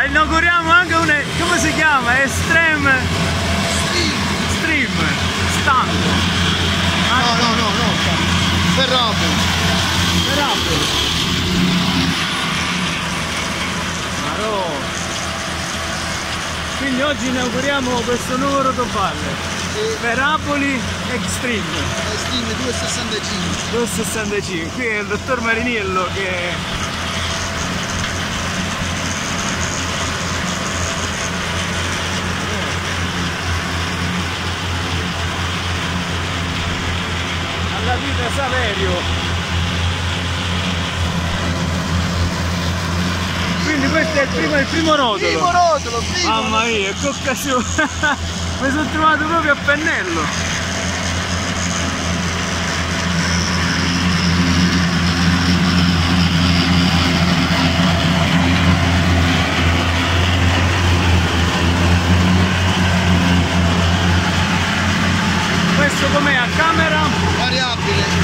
inauguriamo anche un, come si chiama? Extreme Stream Stand. No, Ferrabile. Quindi oggi inauguriamo questo nuovo rotoballe. Ferrabili Extreme 265. Qui è il dottor Mariniello che alla vita Saverio. Quindi questo è il primo rotolo. Mamma mia, che occasione! Mi sono trovato proprio a pennello. Questo com'è, a camera? Variabile.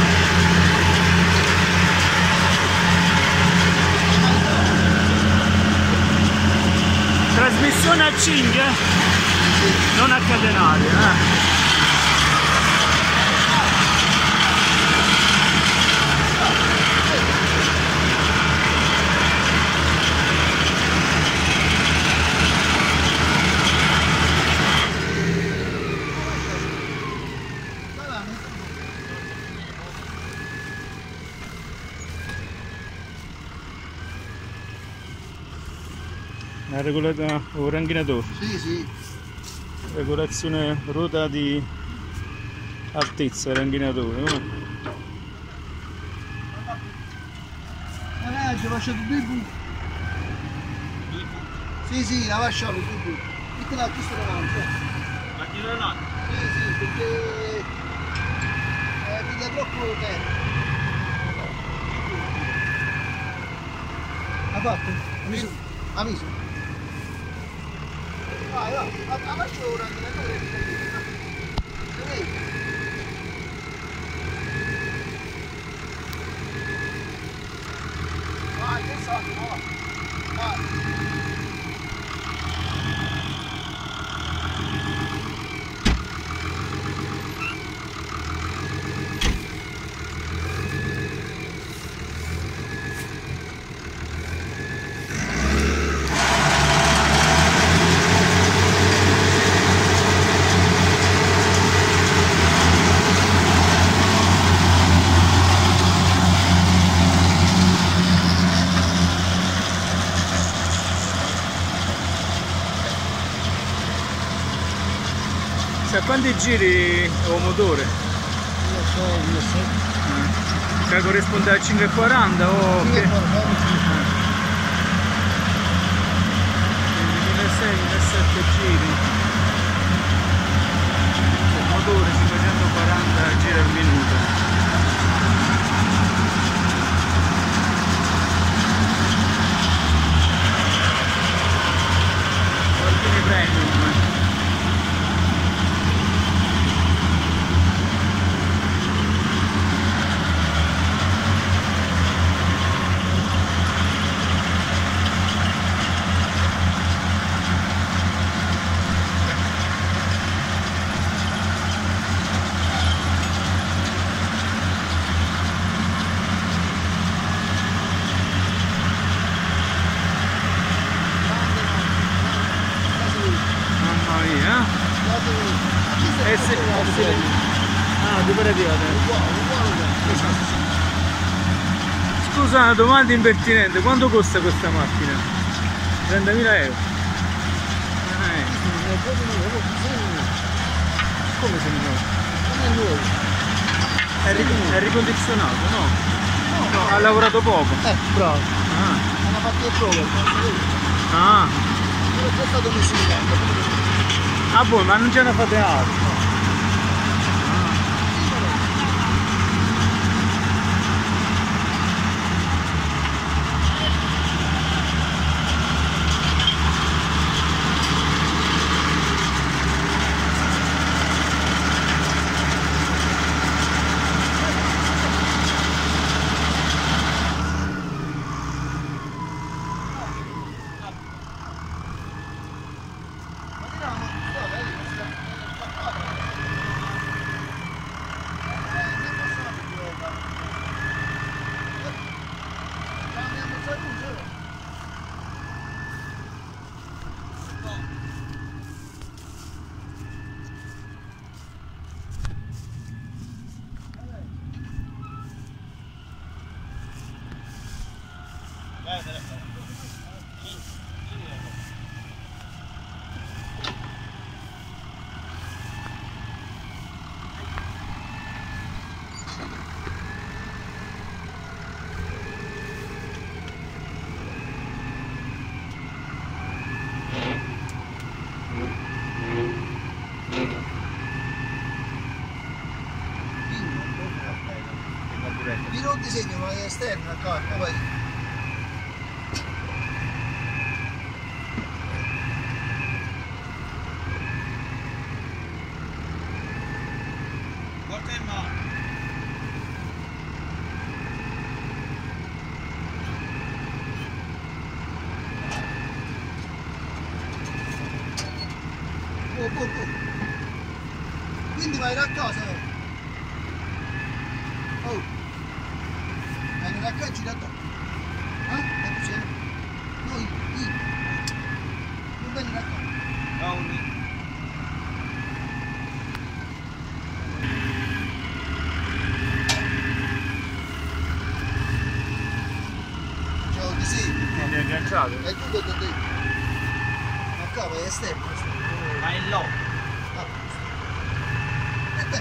Trasmissione a cinghia? Sì. Non a catenaria, La regolata o ranghinatore? Sì. Regolazione ruota di altezza, ranghinatore. Ragazzi, ho lasciato 2 buchi. Sì, la lasciato 2 buchi. Mettila a questo davanti. Ma chi lo ha? Sì, perché piglia troppo terra. Ha fatto? Ha visto? Vai, lascio ora vai, che salto, vai. A quanti giri o motore? Non lo so. Che corrisponde a 540 o che? 540. 1600-17 giri. Il motore 540 giri al minuto. Ordini premium. Scusa, una domanda impertinente, quanto costa questa macchina? 30.000 euro? Come se nuovo? Non è nuovo. È ricondizionato, no? No, ha lavorato poco. Bravo. Hanno fatto le prove. Quello è stato messo in campo. Ah, voi, ma non ce ne fate altro? disegno, ma è esterno la carta, poi. Guarda in mano. Quindi vai a casa. Oh. Vai a casa, gira dopo. Noi, non vieni a casa. No, Ciao, di sì. mi è agganciato. E tu dove te? Ma qua vai esterno. Ma è là. E te?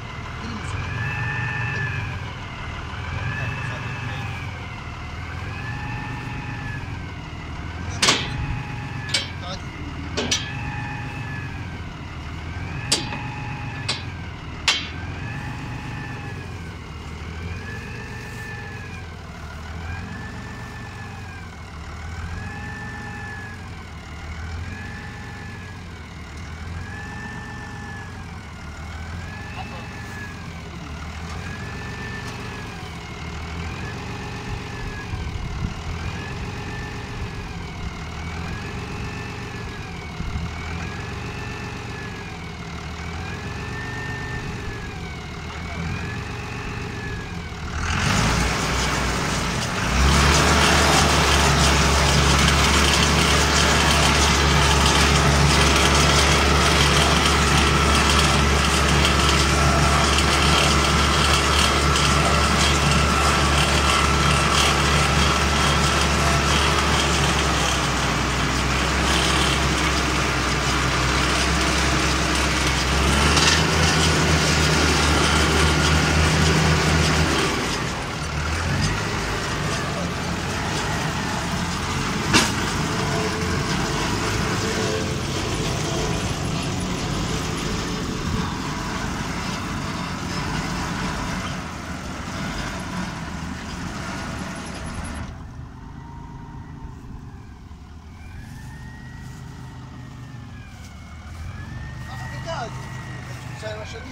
Sai lasciati?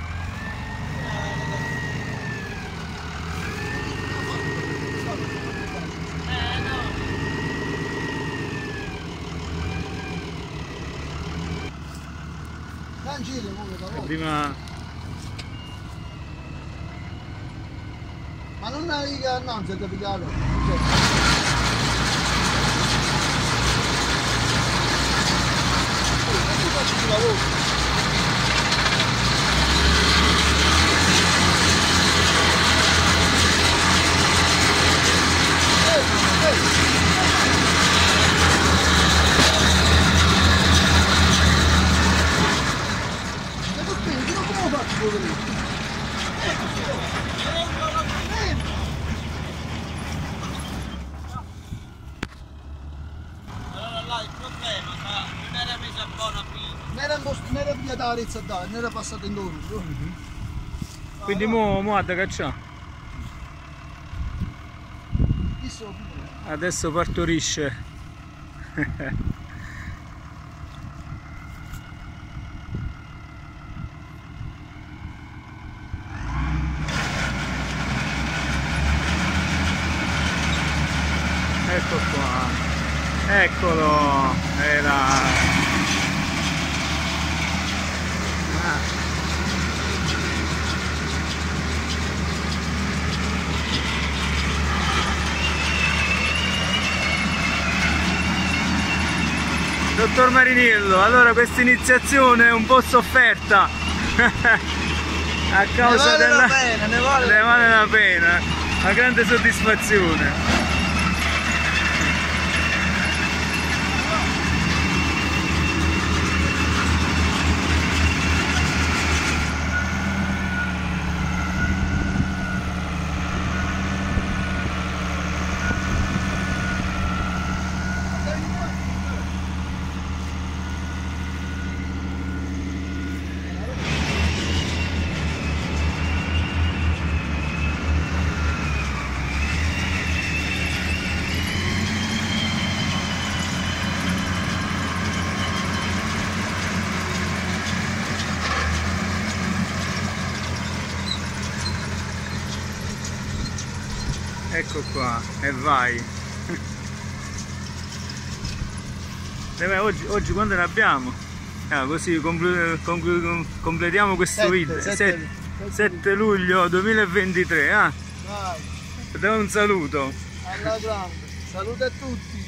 No. Dai giro, Prima... Ma non hai che annunzia il capitale? Faccio il lavoro. Il problema non era messa a buona prima. Non era via da Arezzo a dare, non era passato in loro. Quindi mo da cacciare. Adesso partorisce. Ecco qua. Eccolo, era... Dottor Marinello, allora questa iniziazione è un po' sofferta a causa della... Ne vale la pena, una grande soddisfazione. Ecco qua, e vai. Oggi quando ne abbiamo? Così completiamo questo video. 7 luglio 2023. Dai. Ti do un saluto. Alla grande. Saluto a tutti.